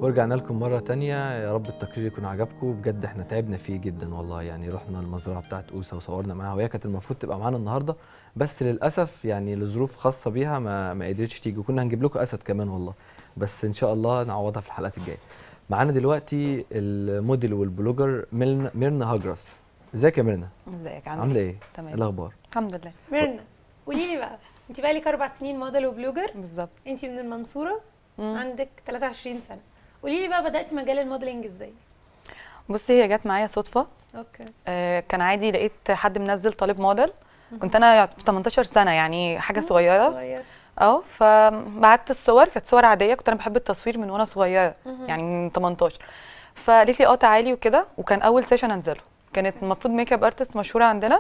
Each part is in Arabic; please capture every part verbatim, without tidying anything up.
ورجعنا لكم مرة تانية. يا رب التقرير يكون عجبكم بجد، احنا تعبنا فيه جدا والله. يعني رحنا المزرعة بتاعت أوسة وصورنا معاها، وهي كانت المفروض تبقى معانا النهاردة بس للأسف يعني لظروف خاصة بيها ما ما قدرتش تيجي، وكنا هنجيب لكم أسد كمان والله، بس إن شاء الله نعوضها في الحلقات الجاية. معانا دلوقتي الموديل والبلوجر ميرنا ميرنا هاجرس. ازيك يا ميرنا؟ ازيك عامله عاملة ايه؟ ايه؟ تمام ايه الأخبار؟ الحمد لله. ميرنا، قولي لي بقى، انت بقى لك اربع سنين موديل وبلوجر. بالظبط. انت من المنصوره، مم. عندك ثلاثة وعشرين سنه. قولي لي بقى، بداتي مجال الموديلنج ازاي؟ بصي، هي جت معايا صدفه. اوكي. آه كان عادي، لقيت حد منزل طالب موديل. كنت انا تمنتاشر سنه، يعني حاجه صغيره. صغير. اه فبعت الصور، كانت صور عاديه، كنت انا بحب التصوير من وانا صغيره، مهم. يعني من تمنتاشر. فقالت لي اه تعالي وكده، وكان اول سيشن انزله. كانت المفروض ميك اب ارتست مشهوره عندنا،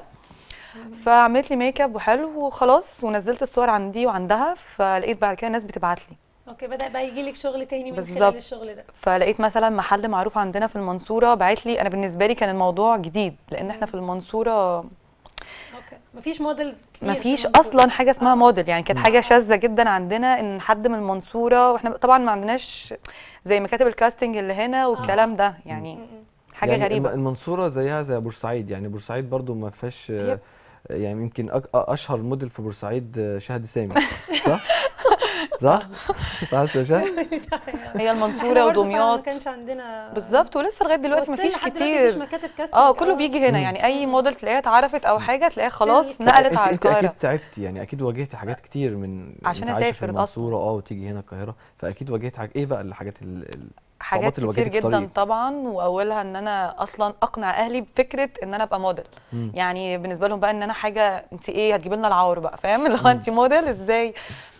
فعملت لي ميك اب وحلو وخلاص، ونزلت الصور عندي وعندها. فلقيت بعد كده الناس بتبعت لي، اوكي، بدا بقى يجي لك شغل تاني من بالظبط. خلال الشغل ده. فلقيت مثلا محل معروف عندنا في المنصوره بعت لي. انا بالنسبه لي كان الموضوع جديد، لان احنا في المنصوره اوكي، مفيش موديلز كتير. مفيش اصلا حاجه اسمها آه. موديل، يعني كانت حاجه شاذه جدا عندنا ان حد من المنصوره، واحنا طبعا ما عندناش زي مكاتب الكاستنج اللي هنا والكلام ده، يعني حاجه يعني غريبه. الم- المنصورة زيها زي بورسعيد، يعني بورسعيد برضو ما فيهاش هي يعني يمكن أك- اشهر موديل في بورسعيد شهد سامي، صح؟ صح؟ صح يا شهد؟ هي احنا المنصوره برضه فعلا ما ودمياط كانش عندنا بالظبط، ولسه لغايه دلوقتي وستيل مفيش لحد دلوقتي مفيش كتير. مكاتب كاستنج. اه كله بيجي هنا، يعني اي موديل تلاقيها اتعرفت او حاجه تلاقيها خلاص طب نقلت انت على انت اكيد القاهره. تعبتي، يعني اكيد واجهتي حاجات كتير من عشان انت عايشه في اسافر المنصوره اصلا اه وتيجي هنا القاهره، فاكيد واجهتي حاجات. ايه بقى الحاجات ال- ال- حاجات الصعوبات اللي كتير واجهتك في جدا طريقك؟ طبعا، واولها ان انا اصلا اقنع اهلي بفكره ان انا ابقى موديل. مم. يعني بالنسبه لهم بقى ان انا حاجه، انت ايه هتجيبي لنا العور بقى، فاهم؟ اللي هو مم. انت موديل ازاي؟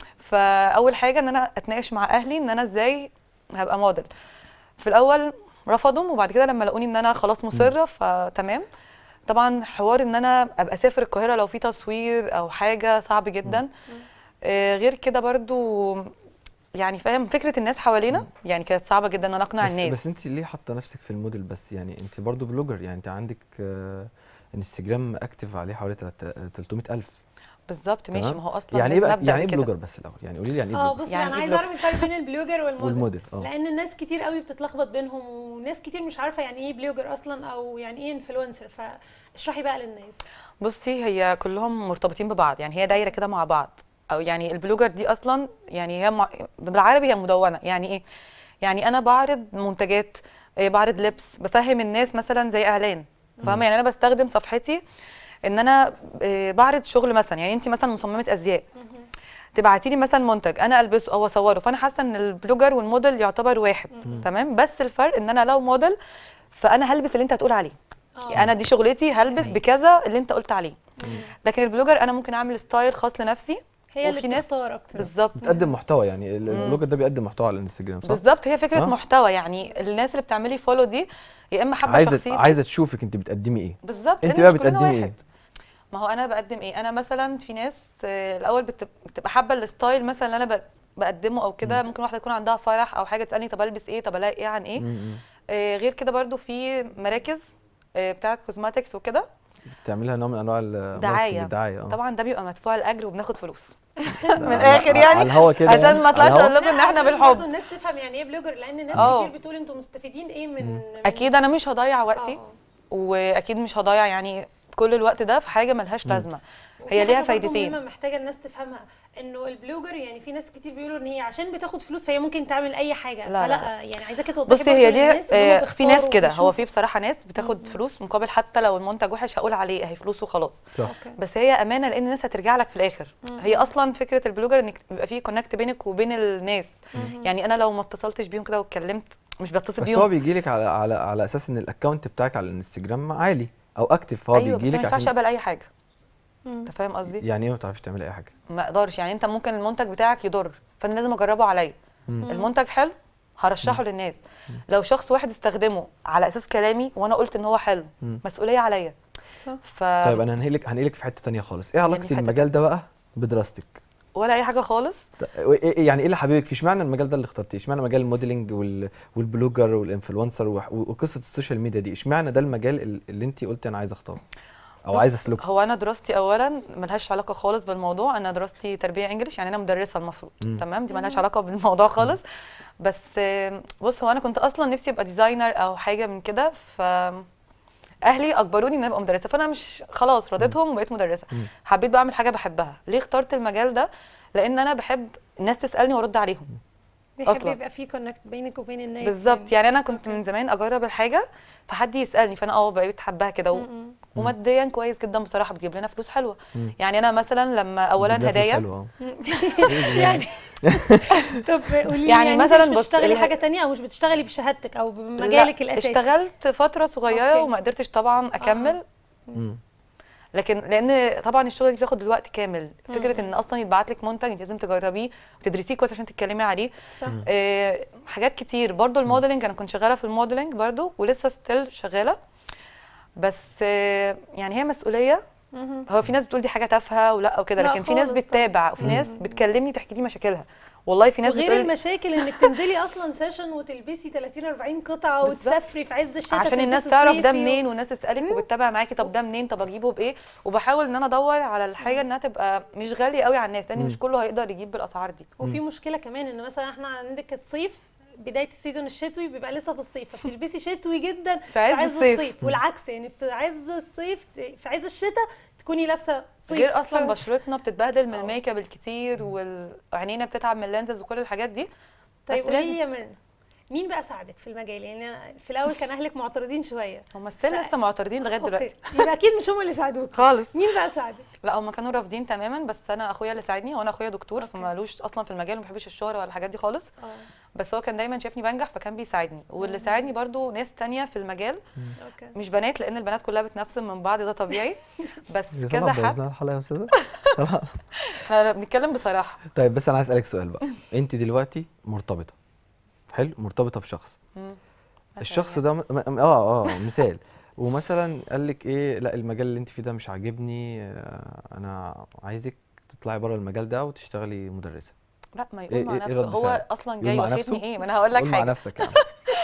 فاول حاجه ان انا اتناقش مع اهلي ان انا ازاي هبقى موديل. في الاول رفضوا، وبعد كده لما لقوني ان انا خلاص مصره فتمام. طبعا حوار ان انا ابقى اسافر القاهره لو في تصوير او حاجه صعب جدا. آه، غير كده برضو يعني فاهم فكره الناس حوالينا، مم. يعني كانت صعبه جدا ان انا اقنع بس الناس. بس انت ليه حاطه نفسك في الموديل بس؟ يعني انت برضو بلوجر، يعني انت عندك آه، انستجرام اكتف عليه حوالي تلتمية الف. بالظبط ماشي، تمام. ما هو اصلا يعني ايه لازم بقى، ابدا يعني ايه بكده. بلوجر بس الاول؟ يعني قولي لي يعني ايه اه بلوجر؟ بصي، يعني انا ايه عايزه بلوجر؟ اعرف الفرق بين البلوجر والموديل. والموديل اه لان الناس كتير قوي بتتلخبط بينهم، وناس كتير مش عارفه يعني ايه بلوجر اصلا او يعني ايه انفلونسر، فاشرحي بقى للناس. بصي، هي كلهم مرتبطين ببعض، يعني هي دايره كده مع بعض. او يعني البلوجر دي اصلا يعني هي مع... بالعربي هي مدونه. يعني ايه؟ يعني انا بعرض منتجات، إيه، بعرض لبس، بفهم الناس مثلا زي اعلان، فاهمه؟ يعني انا بستخدم صفحتي ان انا إيه، بعرض شغل مثلا. يعني انت مثلا مصممه ازياء، تبعتي لي مثلا منتج انا البسه او اصوره، فانا حاسه ان البلوجر والموديل يعتبر واحد. تمام، بس الفرق ان انا لو موديل فانا هلبس اللي انت هتقول عليه. يعني انا دي شغلتي، هلبس بكذا اللي انت قلت عليه. لكن البلوجر انا ممكن اعمل ستايل خاص لنفسي. هي اللي وفي ناس بتختار اكتر. بالظبط بتقدم محتوى، يعني ال- البلوجر ده بيقدم محتوى على الانستجرام، صح؟ بالظبط، هي فكره اه محتوى. يعني الناس اللي بتعملي فولو دي يا اما حابه عايزه شخصيتي. عايزه تشوفك انت بتقدمي ايه. بالظبط، انت لان بقى مش كلنا بتقدمي واحد. ايه؟ ما هو انا بقدم ايه؟ انا مثلا في ناس آه، الاول بتب- بتبقى حابه الستايل مثلا اللي انا ب- بقدمه او كده. ممكن واحده يكون عندها فرح او حاجه تسالني طب البس ايه، طب الاقي ايه عن ايه. امم آه، غير كده برضو في مراكز آه، بتاعه كوزماتكس وكده، بتعملها نوع من انواع الماركتنج، دعايه. الدعايه اه طبعا ده بيبقى مدفوع الاجر وبناخد فلوس ده من على الاخر على يعني، الهوا كده، عشان يعني ما على اطلعش اقول الهوا. لكم ان احنا عشان برضه بالحب. الناس تفهم يعني ايه بلوجر، لان ناس اه كتير بتقول انتوا مستفيدين ايه من, مم. من اكيد انا مش هضيع وقتي، اه واكيد مش هضيع يعني كل الوقت ده في حاجه ملهاش مم. لازمه. وفي هي ليها حاجه برضه فايدتين. مهمه محتاجه الناس تفهمها، انه البلوجر يعني في ناس كتير بيقولوا ان هي عشان بتاخد فلوس فهي ممكن تعمل اي حاجه. لا لا فلا لا. يعني عايزاكي توضحي بصي برضه هي دي للناس ان هم آه، في ناس بيختاروا كده، هو في وبيشوفوا. بصراحه ناس بتاخد فلوس مقابل حتى لو المنتج وحش هقول عليه اهي فلوس وخلاص. صح. اوكي. بس هي امانه، لان الناس هترجع لك في الاخر. هي اصلا فكره البلوجر انك يبقى في كونكت بينك وبين الناس. يعني انا لو ما اتصلتش بيهم كده واتكلمت، مش بتصل بس هو بيهم. بيجي لك على على على اساس ان الاكونت بتاعك على الانستجرام عالي او اكتف، فهو ايوه، بيجي بس ما لك ينفعش عشان اقبل اي حاجه. انت فاهم قصدي؟ يعني ايه ما تعرفيش تعملي اي حاجه؟ ما اقدرش. يعني انت ممكن المنتج بتاعك يضر، فانا لازم اجربه عليا. مم. المنتج حلو هرشحه للناس. لو شخص واحد استخدمه على اساس كلامي وانا قلت ان هو حلو، مم. مسؤوليه عليا. صح. ف طيب انا هنقلك هنقلك في حته تانية خالص. ايه يعني علاقه في حتة المجال ده بقى بدراستك؟ ولا اي حاجه خالص. ط- إيه- إيه- يعني ايه اللي حبيبك فيه؟ اشمعنى المجال ده اللي اخترتيه؟ اشمعنى مجال الموديلنج وال... والبلوجر والانفلونسر وح- وقصه السوشيال ميديا دي؟ اشمعنى ده المجال ال- اللي انت قلتي انا عايزه اختاره او بص، عايزه اسلكه؟ هو انا دراستي اولا ملهاش علاقه خالص بالموضوع. انا دراستي تربيه انجليش، يعني انا مدرسه المفروض. مم. تمام، دي ملهاش علاقه بالموضوع خالص. بس آه، بص هو انا كنت اصلا نفسي ابقى ديزاينر او حاجه من كده، ف اهلي اجبروني ان انا ابقى مدرسه، فانا مش خلاص مم. رضيتهم وبقيت مدرسه. مم. حبيت بقى اعمل حاجه بحبها. ليه اخترت المجال ده؟ لان انا بحب الناس تسالني وارد عليهم بيحب اصلا. يبقى في كونكت بينك وبين الناس بالظبط، يعني انا كنت اوكي. من زمان اجرب الحاجه فحد يسالني، فانا اه بقيت حباها كده و... م-م. مم. وماديا كويس جدا بصراحه، بتجيب لنا فلوس حلوه. مم. يعني انا مثلا لما بتجيب لها اولا فلوس هدايا. حلوه اه. م. ايه ده يعني يعني؟ طب قولي لي، يعني يعني انت مش مثلا بص بتشتغلي اله... حاجه تانية او مش بتشتغلي بشهادتك او لا بمجالك الاساسي؟ اشتغلت فتره صغيره اوكي. وما قدرتش طبعا اه. اكمل. مم. لكن لان طبعا الشغل دي بياخد الوقت كامل، فكره م-م. ان اصلا يتبعت لك منتج انت لازم تجربيه وتدرسيه كويس عشان تتكلمي عليه. صح. مم. آه، حاجات كتير برضو. مم. الموديلنج انا كنت شغاله في الموديلنج برضو ولسه ستيل شغاله، بس آه، يعني هي مسؤوليه. مهم. هو في ناس بتقول دي حاجه تافهه ولا وكده، لا لكن في ناس خالص طبعا. بتتابع وفي مم. ناس مم. بتكلمني تحكي لي مشاكلها. والله في ناس وغير بتقول المشاكل انك تنزلي اصلا سيشن وتلبسي ثلاثين أربعين قطعه بالظبط، وتسافري في عز الشتاء عشان الناس تلبسي تعرف ده صيفي و... منين، والناس تسالك وبتتابع معاكي طب ده منين، طب اجيبه بايه. وبحاول ان انا ادور على الحاجه انها تبقى مش غاليه قوي على الناس، لان مش مم. كله هيقدر يجيب بالاسعار دي. وفي مشكله كمان ان مثلا احنا عندك الصيف، بدايه السيزون الشتوي بيبقى لسه في الصيف، فبتلبسي شتوي جدا في عز الصيف. الصيف، والعكس يعني في عز الصيف في عز الشتاء تكوني لابسه صيف. غير اصلا ف- بشرتنا بتتبهدل من اه. الميك اب الكتير، وعينينا بتتعب من اللانزز وكل الحاجات دي. طيب بس قولي لازم لي يا ميرنا، مين بقى ساعدك في المجال؟ يعني أنا في الاول كان اهلك معترضين شويه. هم ستيل ف- لسه معترضين لغايه اوكي، دلوقتي يبقى اكيد مش هم اللي ساعدوك خالص. مين بقى ساعدك؟ لا هم كانوا رافضين تماما، بس انا اخويا اللي ساعدني، وانا اخويا دكتور اوكي. فمالوش اصلا في المجال وما بيحبش الشهره ولا الحاجات دي خالص. اه. بس هو كان دايما شافني بنجح فكان بيساعدني، واللي مم. ساعدني برضو ناس تانية في المجال، اوكي. مش بنات لان البنات كلها بتنفسن من بعض ده طبيعي، بس يا كذا طلع حد. بوظنا الحلقه يا استاذه. طلع. احنا بنتكلم بصراحه. طيب بس انا عايز اسالك سؤال بقى. انت دلوقتي مرتبطه، حلو، مرتبطه بشخص. مم. مثلاً الشخص يعني. ده م- م- اه اه مثال، ومثلا قال لك ايه، لا المجال اللي انت فيه ده مش عاجبني، آه، انا عايزك تطلعي بره المجال ده وتشتغلي مدرسه. لا ما يقول ايه مع ايه, إيه نفسه، رد هو فعلك؟ اصلا يقول جاي مع واخدني نفسه؟ ايه، ما انا هقول لك قول مع حاجه. نفسك يا عم.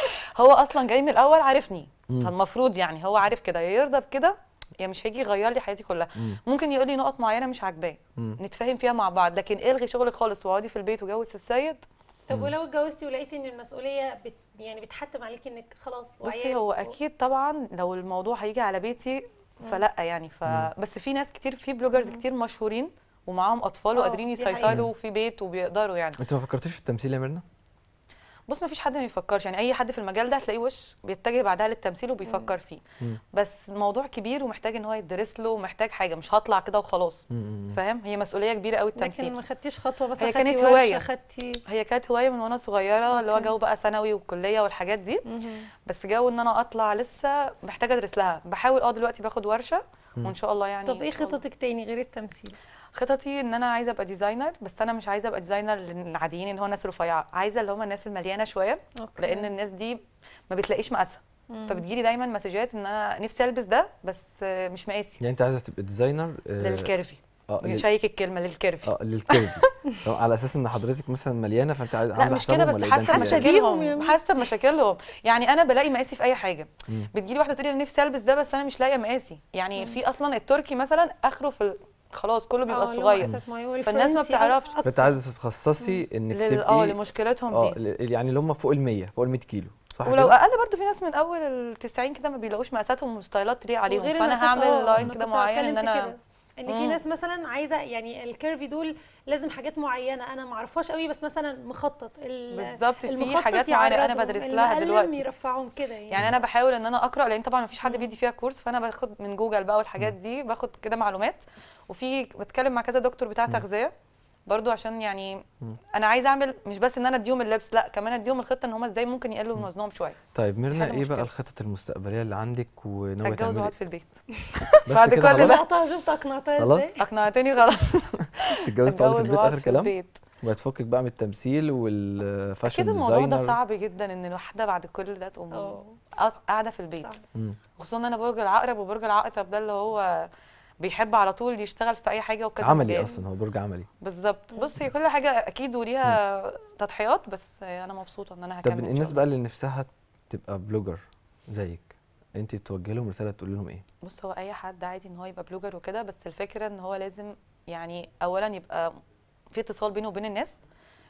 هو اصلا جاي من الاول عارفني، مم. فالمفروض يعني هو عارف كده، يا يرضى بكده يا مش هيجي يغير لي حياتي كلها. مم. ممكن يقول لي نقط معينه مش عاجباه مم. نتفاهم فيها مع بعض، لكن الغي شغلك خالص واقعدي في البيت وجوز السيد. طب مم. ولو اتجوزتي ولقيتي ان المسؤوليه بت يعني بتحتم عليكي انك خلاص بصي وعيال هو و... اكيد طبعا لو الموضوع هيجي على بيتي مم. فلا يعني ف... مم. بس في ناس كتير، في بلوجرز مم. كتير مشهورين ومعاهم اطفال اه وقادرين دي حقيقه. يسيطروا في بيت وبيقدروا يعني. انت ما فكرتيش في التمثيل يا ميرنا؟ بص ما فيش حد ما يفكرش، يعني اي حد في المجال ده هتلاقيه وش بيتجه بعدها للتمثيل وبيفكر فيه. مم. بس الموضوع كبير ومحتاج ان هو يدرس له، ومحتاج حاجه مش هطلع كده وخلاص. مم. فاهم، هي مسؤوليه كبيره قوي لكن التمثيل. ما خدتيش خطوه مثلا، هي خدتي كانت ورشه، هوايه، خدتي؟ هي كانت هوايه من وانا صغيره، اللي هو اوكي. جو بقى ثانوي والكليه والحاجات دي. مهم. بس جو ان انا اطلع لسه محتاجه ادرس لها، بحاول اه دلوقتي باخد ورشه مم. وان شاء الله يعني. طب ايه إن شاء الله. خططك تاني غير التمثيل؟ خططي ان انا عايزه ابقى ديزاينر، بس انا مش عايزه ابقى ديزاينر للعاديين اللي هو ناس رفيعه، عايزه اللي هم الناس المليانه شويه، اوكي. لان الناس دي ما بتلاقيش مقاسها. مم. فبتجيلي دايما مسجات ان انا نفسي البس ده بس آه، مش مقاسي. يعني انت عايزه تبقى ديزاينر آه، للكيرفي. اه لل... شيك الكلمه للكيرفي. اه للكيرفي. طب على اساس ان حضرتك مثلا مليانه فانت عايز لا عامله مش كده، حسابهم بس ولا ايه ده؟ حاسه انت حاسة يعني- بيهم يا بمشاكلهم، مين؟ حاسه بمشاكلهم. يعني انا بلاقي مقاسي في اي حاجه، مم. بتجيلي واحده تقولي انا نفسي البس ده بس انا مش لاقيه مقاسي. يعني مم. في اصلا التركي مثلا اخره في ال... خلاص كله بيبقى اه، لو صغير، مقاسات معينة، فالناس ما والفرنسي بتعرفش. أكتر. فانت عايزه تتخصصي انك لل... اه تبقي لمشكلتهم اه دي. ل- يعني اللي هم فوق ال مية، فوق ال مية كيلو، صح ولو كده؟ اقل برضو في ناس من اول ال تسعين كده ما بيلاقوش مقاساتهم وستايلات تليق عليهم، وغير فانا المقاسات، هعمل اه لاين انا كده كنت معين هتكلم ان في انا. كده، ان في مم. ناس مثلا عايزه يعني الكيرفي دول لازم حاجات معينه انا ما اعرفهاش قوي، بس مثلا مخطط ال- بالظبط، في المخطط حاجات معينه انا يعرضهم، بدرس لها المقلم دلوقتي. يرفعهم كده يعني. يعني انا بحاول ان انا اقرا، لان طبعا مفيش حد مم. بيدي فيها كورس، فانا باخد من جوجل بقى والحاجات مم. دي، باخد كده معلومات. وفي بتكلم مع كذا دكتور بتاع مم. تغذيه برضو، عشان يعني مم. انا عايزه اعمل مش بس ان انا اديهم اللبس، لا كمان اديهم الخطه ان هم ازاي ممكن يقلوا من مم. وزنهم شويه. طيب ميرنا، حاجه ايه بقى مشكله. الخطط المستقبليه اللي عندك وناويه هتجوز تعملي واقعد ايه؟ في البيت. بس بعد كده كل ده. خلاص؟ اقنعتها، شفت اقنعتها خلاص؟ ازاي؟ اقنعتني خلاص. تتجوزي تقعدي في هتجوز البيت واقعد اخر في كلام؟ البيت. وهتفكك بقى من التمثيل اكيد والفاشن الموضوع ده ديزاينر؟ صعب جدا ان الواحده بعد كل ده تقوم اه قاعد- قاعده في البيت، صح. مم. خصوصا ان انا برج العقرب، وبرج العقرب ده اللي هو بيحب على طول يشتغل في اي حاجه وكذا عملي مجال. اصلا، هو برج عملي. بالظبط. مم. بص هي كل حاجه اكيد مم. وليها تضحيات، بس انا مبسوطه ان انا طب هكمل ان شاء الناس الله. بقى اللي نفسها تبقى بلوجر زيك، انت توجه لهم رساله تقول لهم ايه؟ بص هو اي حد عادي ان هو يبقى بلوجر وكده، بس الفكره ان هو لازم يعني اولا يبقى في اتصال بينه وبين الناس،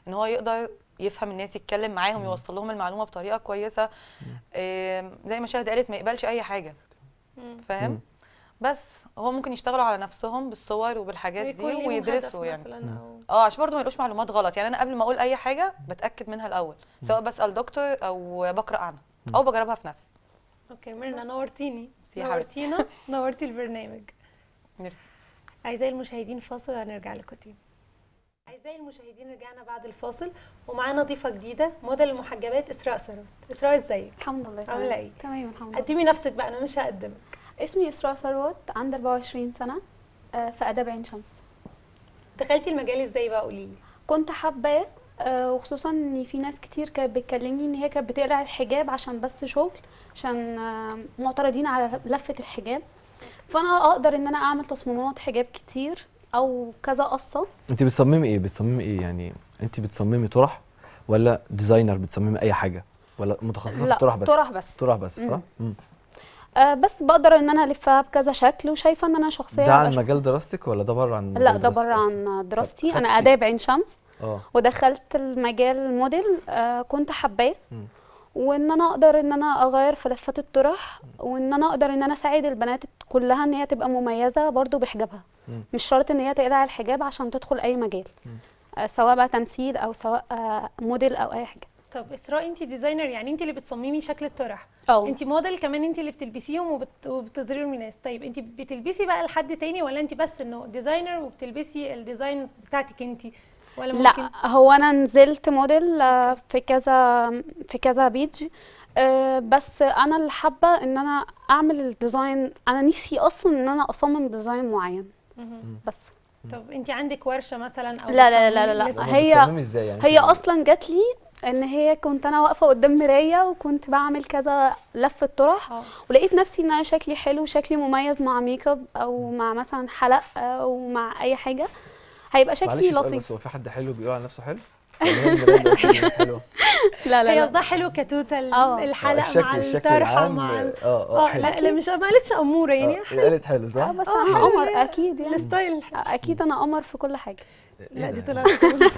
ان هو يقدر يفهم الناس، يتكلم معاهم، يوصل لهم المعلومه بطريقه كويسه. آم، زي ما شاهد قالت ما يقبلش اي حاجه، مم. فاهم؟ مم. بس هو ممكن يشتغلوا على نفسهم بالصور وبالحاجات دي ويكون ليهم هدف ويدرسوا يعني. مثلا او اه عشان برضه ما يلقوش معلومات غلط. يعني انا قبل ما اقول اي حاجه بتاكد منها الاول، سواء بسال دكتور او بقرا عنها او بجربها في نفسي. اوكي ميرنا، نورتيني يا حبيبتي. نورتينا نورتي البرنامج. ميرسي. أعزائي المشاهدين فاصل وهنرجع لكم تاني. أعزائي المشاهدين رجعنا بعد الفاصل ومعانا ضيفة جديدة، موديل المحجبات إسراء ثروت. إسراء ازيك؟ الحمد لله عاملة تمام. إيه؟ تمام الحمد لله. قدمي نفسك بقى، أنا مش هقدمك. اسمي إسراء ثروت، عندي أربعة وعشرين سنة، آه، في آداب عين شمس. دخلتي المجال ازاي بقى، قولي لي؟ كنت حباه، آه، وخصوصا ان في ناس كتير كانت بتكلمني ان هي كانت بتقلع الحجاب عشان بس شغل، عشان آه، معترضين على لفة الحجاب. فانا اقدر ان انا اعمل تصميمات حجاب كتير او كذا قصة. انت بتصممي ايه؟ بتصممي ايه يعني؟ انت بتصممي طرح ولا ديزاينر؟ بتصممي اي حاجه ولا متخصصه في لا، الطرح بس؟ طرح بس. طرح بس، صح؟ مم. مم. آه، بس بقدر ان انا الفها بكذا شكل، وشايفه ان انا شخصيه ده عن بشوف- مجال دراستك ولا ده بره عن مجال لا، ده دراستك بره أصلاً؟ عن دراستي. طب انا خدتي- آداب عين شمس اه ودخلت المجال الموديل. آه، كنت حباه، مم. وان انا اقدر ان انا اغير في لفات الطرح، وان انا اقدر ان انا اساعد البنات كلها ان هي تبقى مميزه برضو بحجابها. مم. مش شرط ان هي تقلع الحجاب عشان تدخل اي مجال، مم. آه، سواء بقى تمثيل او سواء آه، موديل او اي حاجه. طب إسراء، أنت ديزاينر، يعني أنت اللي بتصممي شكل الطرح، اه، أنت موديل كمان، أنت اللي بتلبسيهم وبت... وبتظهريهم للناس. طيب أنت بتلبسي بقى لحد تاني، ولا أنت بس إنه ديزاينر وبتلبسي الديزاين بتاعتك أنت، ولا ممكن؟ لا، هو انا نزلت موديل آه، في كذا في كذا بيج، آه، بس انا اللي حابه ان انا اعمل الديزاين. انا نفسي اصلا ان انا اصمم ديزاين معين مهم. بس. طب انت عندك ورشه مثلا او لا لا لا بتصممي لا لا، لسه؟ امال هي بتصممي ازاي يعني؟ هي انت- اصلا جات لي ان هي كنت انا واقفه قدام مرايه وكنت بعمل كذا لفه طرح، اه ولقيت نفسي ان انا شكلي حلو، شكلي مميز مع ميك اب او مع مثلا حلق او مع اي حاجه، هيبقى شكلي معلش سؤال لطيف. بس، هو في حد حلو بيقول على نفسه حلو؟ ولا هي المرايه اللي قالت ان هي حلوه؟ لا لا هي لا. قصدها حلو كتوته، ال- اه. الحلقه الشكل مع الشكل الطرحه العام. مع ال... اه اه اه حلو. لا لا، مش ما قالتش اموره يعني. اه هي قالت حلو صح؟ اه بس اه انا حلو، قمر اللي هي اكيد يعني. الستايل. اكيد انا قمر في كل حاجه. ايه لا دي ده؟ طلعت تقول.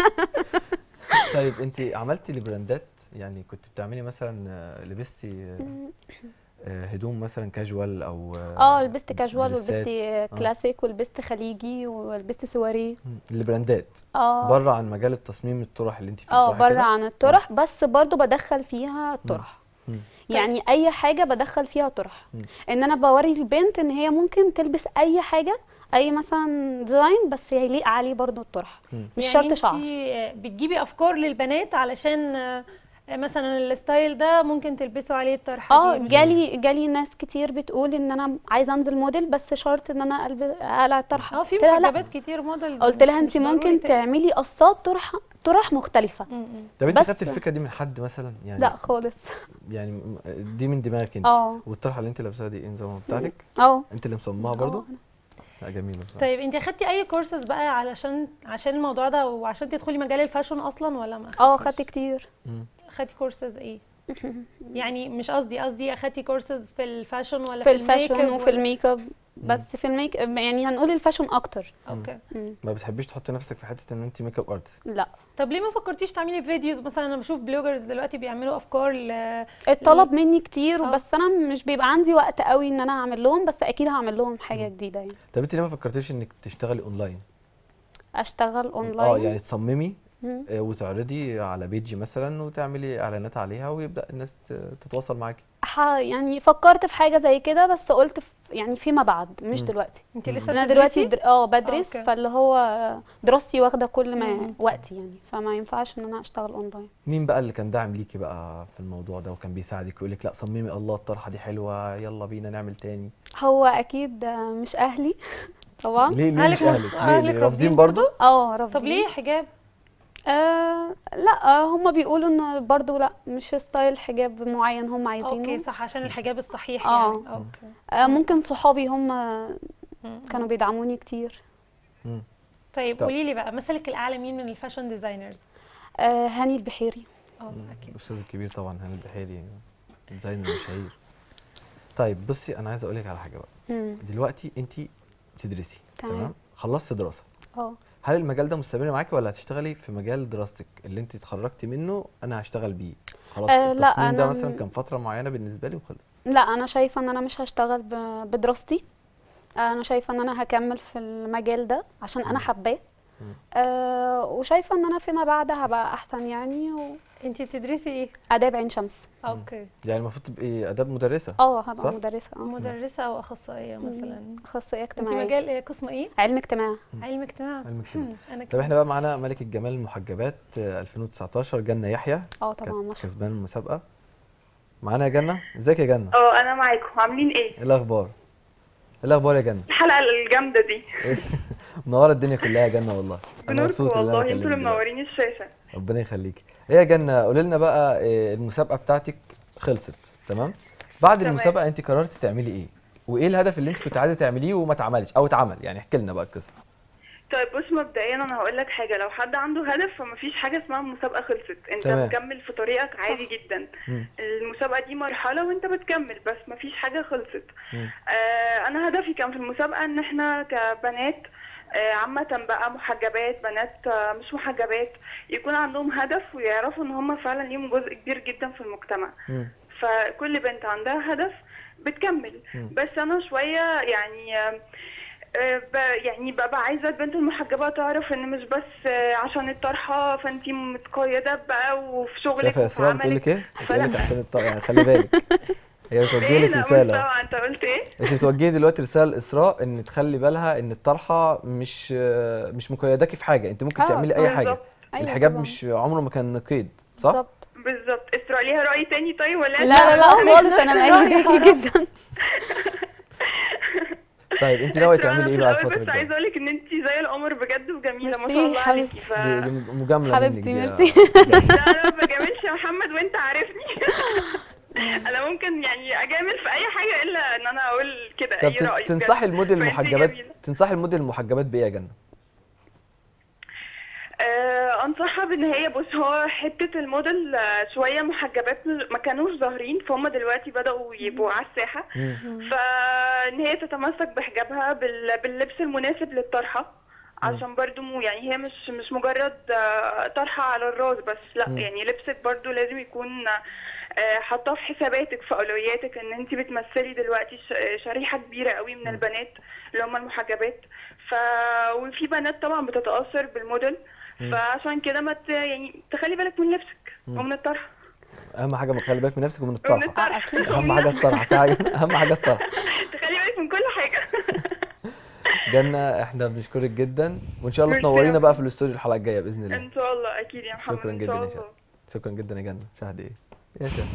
طيب انت عملتي لبراندات؟ يعني كنت بتعملي مثلا آه، لبستي آه، آه، هدوم مثلا كاجوال او اه، لبست كاجوال دريسات؟ ولبست كلاسيك ولبست خليجي ولبست سواري. مم. البراندات اه بره عن مجال التصميم الطرح اللي انت فيه، اه، صح بره كده؟ عن الطرح، بس برضو بدخل فيها الطرح. مم. يعني اي حاجه بدخل فيها طرح، مم. ان انا بوري البنت ان هي ممكن تلبس اي حاجه، اي مثلا ديزاين، بس يليق عليه برضو الطرح، مم. مش يعني شرط شعر. انت بتجيبي افكار للبنات علشان آه، مثلا الستايل ده ممكن تلبسوا عليه الطرحه اه، دي، مش جالي جالي ناس كتير بتقول ان انا عايزه انزل موديل، بس شرط ان انا البس اقلع الطرحه. اه في قلت لها لا، محجبات كتير موديلز، قلت مش لها انت مش ضروري ممكن تقلع. تعملي قصات طرح طرح مختلفه. م- م. طب انت بس- خدت الفكره دي من حد مثلا يعني؟ لا خالص. يعني م- دي من دماغك انت؟ اه والطرحه اللي انت لابساها دي ايه نظامها؟ بتاعتك اه انت اللي مصممها برضو؟ اه. لا جميله بصراحه. طيب انت اخدتي اي كورسز بقى علشان عشان الموضوع ده وعشان تدخلي مجال الفاشن اصلا، ولا ما اه، اخدتيش؟ خدت كتير. مم. خدتي كورسز ايه؟ يعني مش قصدي قصدي اخدتي كورسز في الفاشن ولا في في الميك الفاشن اب وفي ولا؟ الميك اب، بس في الميك اب يعني هنقول الفاشن اكتر. اوكي. مم. ما بتحبيش تحطي نفسك في حته ان انت ميك اب ارتست؟ لا، طب ليه ما فكرتيش تعملي فيديوز مثلا؟ انا بشوف بلوجرز دلوقتي بيعملوا افكار ل... الطلب مني كتير، اه. وبس انا مش بيبقى عندي وقت قوي ان انا اعمل لهم، بس اكيد هعمل لهم حاجه جديده يعني. طب انت ليه ما فكرتيش انك تشتغلي اونلاين؟ اشتغل اه اونلاين. يعني تصممي مم. آه، وتعرضي على بيجي مثلا وتعملي اعلانات عليها ويبدا الناس ت- تتواصل معاكي. ح- يعني فكرت في حاجه زي كده، بس قلت في يعني فيما بعد، مش مم. دلوقتي. انت لسه انا دلوقتي بتدرسي؟ در... اه بدرس، اوكي. فاللي هو دراستي واخده كل ما مم. وقتي يعني، فما ينفعش ان انا اشتغل اونلاين. مين بقى اللي كان داعم ليكي بقى في الموضوع ده وكان بيساعدك ويقول لك لا صممي، الله الطرحه دي حلوه يلا بينا نعمل تاني؟ هو اكيد مش اهلي طبعا. ليه ليه اهلك مش مف- اهلك؟ ليه اهلك ليه رافضين رافضين برضو؟ اه، رفض. طب ليه حجاب؟ آه لا، آه هم بيقولوا ان برضو لا، مش ستايل حجاب معين هم اوكي عايزينه. صح، عشان الحجاب الصحيح اه. يعني. اوكي. آه ممكن صحابي هم مم. كانوا بيدعموني كتير. مم. طيب طب. قولي لي بقى، مثلك الاعلى مين من الفاشن ديزاينرز؟ آه هاني البحيري. اه مم. اكيد. الاستاذ الكبير طبعا هاني البحيري، ديزاينر مشاهير. طيب بصي انا عايز اقول لك على حاجه بقى. مم. دلوقتي انت بتدرسي، تمام. تمام؟ خلصتي دراسه، اه هل المجال ده مستمر معاكي ولا هتشتغلي في مجال دراستك اللي انت اتخرجتي منه انا هشتغل بيه خلاص؟ آه لا التصميم ده انا مثلا كان فتره معينه بالنسبه لي وخلص. لا انا شايفه ان انا مش هشتغل ب- بدراستي. انا شايفه ان انا هكمل في المجال ده عشان انا مم. حباه. مم. أه وشايفه ان انا فيما بعد هبقى احسن يعني. انت بتدرسي ايه؟ واداب عين شمس. اوكي. يعني المفروض تبقي اداب مدرسه اه هبقى صح؟ مدرسه اه مدرسه او اخصائيه مم. مثلا؟ اخصائيه انت اجتماعيه. مجال ايه، قسم ايه؟ علم اجتماع. علم اجتماع. علم اجتماع. هم، انا طب كمان. احنا بقى معانا ملكة جمال المحجبات آه، ألفين وتسعتاشر جنة يحيى، اه طبعا كانت ما شاء كسبان المسابقة. معانا يا جنة، ازيك يا جنة؟ اه انا معاكم، عاملين ايه؟ ايه الاخبار؟ ايه الاخبار يا جنة؟ الحلقه الجامده دي. منورة الدنيا كلها يا جنة والله. انا بنوركم مبسوط ان انا والله، انتوا اللي بكلمك دلوقتي. منورين الشاشه. ربنا يخليكي. ايه يا جنة، قولي لنا بقى آه، المسابقة بتاعتك خلصت تمام؟ بعد تمام. المسابقة انت قررتي تعملي ايه؟ وايه الهدف اللي انت كنت عايزة تعمليه وما اتعملش او اتعمل؟ يعني احكي لنا بقى القصة. طيب بص، مبدئيا انا هقول لك حاجه، لو حد عنده هدف فمفيش حاجه اسمها المسابقه خلصت، انت تمام. مكمل في طريقك عادي جدا. مم. المسابقه دي مرحله وانت بتكمل، بس مفيش حاجه خلصت. مم. آه انا هدفي كان في المسابقه ان احنا كبنات آه عامه بقى، محجبات، بنات آه مش محجبات، يكون عندهم هدف ويعرفوا ان هم فعلا ليهم جزء كبير جدا في المجتمع. مم. فكل بنت عندها هدف بتكمل. مم. بس انا شويه يعني آه، آه، ب- يعني ببقى عايزه البنت المحجبه تعرف ان مش بس آه، عشان الطرحه فانتي متقيده بقى وفي شغلك شايفة يا وفي اسراء بتقول لك عملك. ايه؟ بتقول لك فلا عشان الط... يعني خلي بالك. هي بتوجه ايه، لك لا مش رسالة. سامعه انت قلت ايه. انت بتوجهي دلوقتي رسالة لإسراء ان تخلي بالها ان الطرحة مش مش مقيداكي في حاجة، انت ممكن اه تعملي اي حاجة. بالظبط ايوه الحجاب طبعا. مش عمره ما كان قيد صح؟ بالظبط. بالظبط. اسراء ليها راي تاني طيب ولا لا انت؟ لا لا خالص، خالص نفس انا الرأي مأيداكي حرام. جدا. طيب انت ناوية إسراء، تعملي انا ايه في بقى الاول الفترة بس عايزه الجاية؟ اقولك ان انت زي القمر بجد وجميله ما ميرسي شاء الله عليكي. حبيبتي. ف دي, دي مجاملة منك حبيبتي دي يا ميرسي. جنة. لا انا ما بجاملش يا محمد وانت عارفني. انا ممكن يعني اجامل في اي حاجه الا ان انا اقول كده طب اي تن- راي بجد. تنصحي الموديل فانتي المحجبات جميلة. تنصحي الموديل المحجبات بايه يا جنة؟ آه، انصحها بان هي، بص، هو حته الموديل آه، شويه محجبات ما كانوش ظاهرين، فهم دلوقتي بداوا يبقوا على الساحه. مم. فان هي تتمسك بحجابها بال- باللبس المناسب للطرحه، عشان برضو مو يعني هي مش مش مجرد آه، طرحه على الراس بس، لا مم. يعني لبسك برضو لازم يكون آه، حاطاه في حساباتك، في اولوياتك، ان انت بتمثلي دلوقتي ش- شريحه كبيره قوي من مم. البنات اللي هم المحجبات. ف وفي بنات طبعا بتتاثر بالموديل، مم. فعشان كده ما ت... يعني تخلي بالك من لبسك مم. ومن الطرحه اهم حاجة خلي بالك من نفسك ومن ومن الطرحة. الطرحه اكيد. اهم ومن حاجة نفسك. الطرحة صح يا جنة؟ اهم حاجة الطرحة. تخلي بالك من كل حاجه. جنة احنا بنشكرك جدا وان شاء الله ميرسي يا تنورينا بقى في محمد. الاستوديو الحلقة الجاية بإذن الله. ان شاء الله اكيد يا محمد، شكرا ان جدا شاء يا الله. شهد. شكرا جدا يا جنة. شهد ايه يا شهد.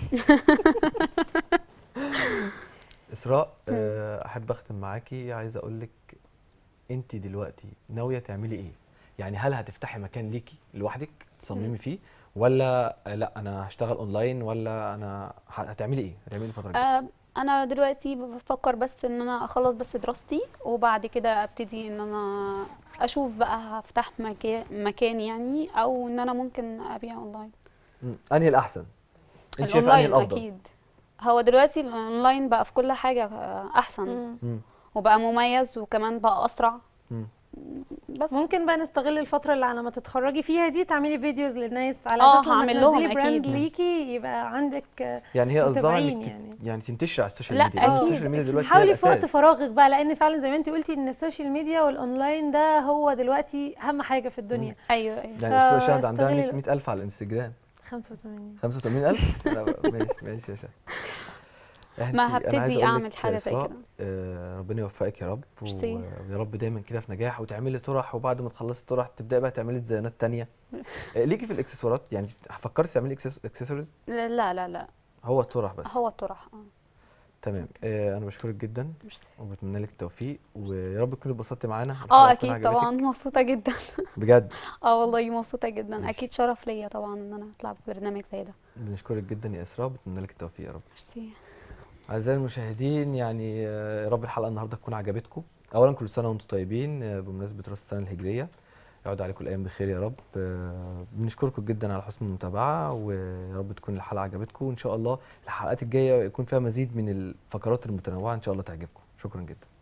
اسراء آه، احب اختم معاكي، عايز اقول لك انت دلوقتي ناويه تعملي ايه؟ يعني هل هتفتحي مكان ليكي لوحدك تصممي فيه ولا آه، لا انا هشتغل اونلاين ولا انا ه- هتعملي ايه؟ هتعملي ايه الفتره الجايه؟ آه، انا دلوقتي بفكر بس ان انا اخلص بس دراستي وبعد كده ابتدي ان انا اشوف بقى هفتح مكان مكان يعني او ان انا ممكن ابيع اونلاين. مم، انهي الاحسن؟ انت شايفه انهي الاونلاين الافضل؟ اكيد. هو دلوقتي الاونلاين بقى في كل حاجة آه، احسن مم. مم، وبقى مميز وكمان بقى اسرع. مم. بس ممكن بقى نستغل الفترة اللي على ما تتخرجي فيها دي تعملي فيديوز للناس على اه اساس لما هعمل لهم تنزلي براند اكيد. ليكي يبقى عندك آه، يعني هي قصدها متابعين انك يعني. يعني. يعني تنتشري على السوشيال لا، ميديا لان أكيد، السوشيال ميديا أكيد. دلوقتي هي حاولي في وقت الاساس. فراغك بقى، لان فعلا زي ما انت قلتي ان السوشيال ميديا والاونلاين ده هو دلوقتي اهم حاجة في الدنيا. ايوه ايوه. يعني استاذ شهد عندها فاستغلي مية الوقت. مية ألف على الانستجرام. خمسة وثمانين. خمسة وثمانين ألف؟ لا، ماشي ماشي يا شهد. انت ما انا عايز هبتدي اقول اعمل لك حاجة يا زي اسراء كده. آه، ربنا يوفقك يا رب و- ميرسي. ويا رب دايما كده في نجاح وتعملي طرح وبعد ما تخلصي الطرح تبداي بقى تعملي ديزاينات تانية. آه، ليكي في الاكسسوارات يعني فكرتي تعملي اكسسوارز؟ لا لا لا لا هو الطرح بس. هو الطرح. اه تمام. آه، انا بشكرك جدا ميرسي. وبتمنى لك التوفيق ويا رب تكوني اتبسطتي معانا. الحلقة اه تكون اكيد طبعا عجبتك مبسوطة جدا. بجد. اه والله مبسوطة جدا. ماشي. اكيد شرف ليا طبعا ان انا اطلع ببرنامج زي ده. بنشكرك جدا يا اسراء وبتمنى لك التوفيق يا رب. ميرسي. أعزائي المشاهدين يعني آه، يا رب الحلقة النهاردة تكون عجبتكم. أولا كل سنة وأنتم طيبين آه، بمناسبة رأس السنة الهجرية. يعود عليكم الأيام بخير يا رب. آه، بنشكركم جدا على حسن المتابعة ويا رب تكون الحلقة عجبتكم وإن شاء الله الحلقات الجاية يكون فيها مزيد من الفقرات المتنوعة إن شاء الله تعجبكم. شكرا جدا.